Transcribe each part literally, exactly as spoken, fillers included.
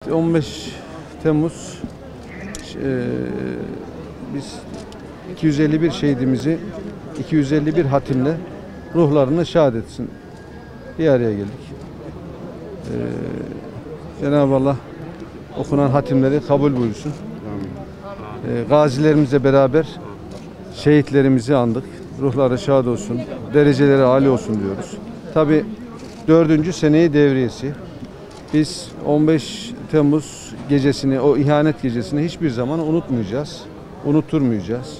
on beş Temmuz e, biz iki yüz elli bir şehidimizi iki yüz elli bir hatimle ruhlarını şad etsin. Bir araya geldik. E, Cenab-ı Allah okunan hatimleri kabul buyursun. E, gazilerimizle beraber şehitlerimizi andık. Ruhları şad olsun, dereceleri âli olsun diyoruz. Tabi dördüncü seneyi devriyesi. Biz on beş Temmuz gecesini, o ihanet gecesini hiçbir zaman unutmayacağız, unutturmayacağız.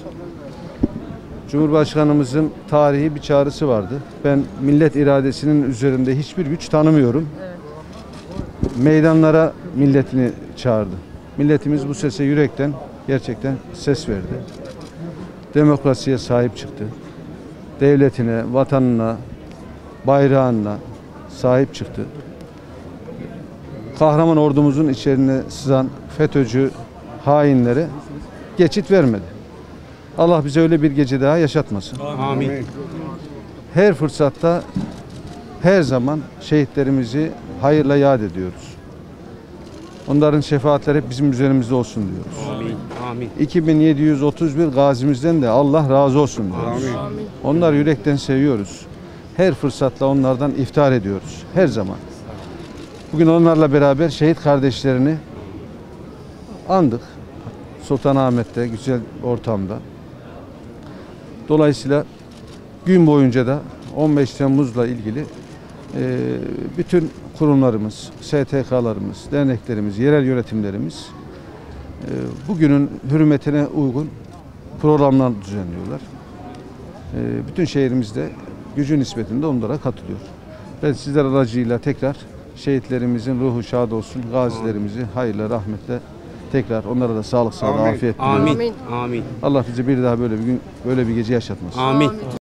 Cumhurbaşkanımızın tarihi bir çağrısı vardı. Ben millet iradesinin üzerinde hiçbir güç tanımıyorum. Meydanlara milletini çağırdı. Milletimiz bu sese yürekten gerçekten ses verdi. Demokrasiye sahip çıktı. Devletine, vatanına, bayrağına sahip çıktı. Kahraman ordumuzun içerine sızan FETÖ'cü hainlere geçit vermedi. Allah bize öyle bir gece daha yaşatmasın. Amin. Her fırsatta, her zaman şehitlerimizi hayırla yad ediyoruz. Onların şefaatleri hep bizim üzerimizde olsun diyoruz. Amin. Amin. iki bin yedi yüz otuz bir gazimizden de Allah razı olsun diyoruz. Amin. Onları yürekten seviyoruz. Her fırsatla onlardan iftar ediyoruz. Her zaman. Bugün onlarla beraber şehit kardeşlerini andık. Sultanahmet'te, güzel ortamda. Dolayısıyla gün boyunca da on beş Temmuz'la ilgili e, bütün kurumlarımız, S T K'larımız, derneklerimiz, yerel yönetimlerimiz e, bugünün hürmetine uygun programlar düzenliyorlar. E, bütün şehrimizde gücü nispetinde onlara katılıyor. Ben sizler aracıyla tekrar şehitlerimizin ruhu şad olsun, gazilerimizi hayırla, rahmetle tekrar onlara da sağlık, sağlık, afiyet diliyorum. Amin. Amin. Allah bize bir daha böyle bir gün, böyle bir gece yaşatmasın. Amin.